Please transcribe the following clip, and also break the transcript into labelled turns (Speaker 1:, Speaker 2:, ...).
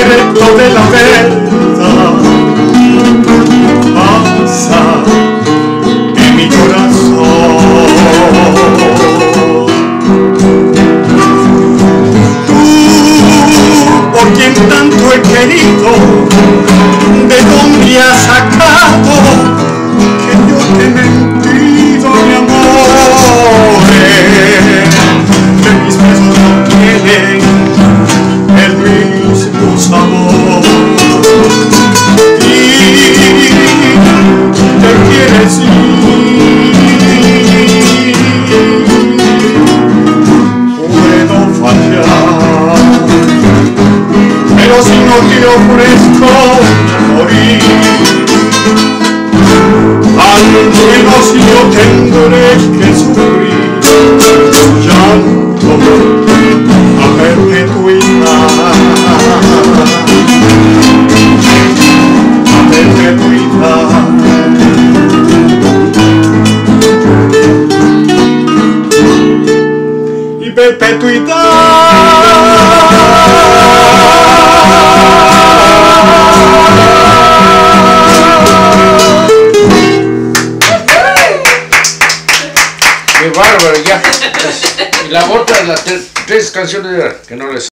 Speaker 1: secreto de la verdad pasa en mi corazón. Tú, por quien tanto he querido, ¿de dónde has sacado que yo te he mentido, mi amor? Que mis besos no tienen el mismo sabor y te quieres ir. Puedo fallar, pero si no te ofrezco morir, al menos yo tendré que sufrir llanto a perpetuidad, a perpetuidad. Y perpetuidad.
Speaker 2: Qué bárbaro, ya. Y la otra, las tres canciones que no les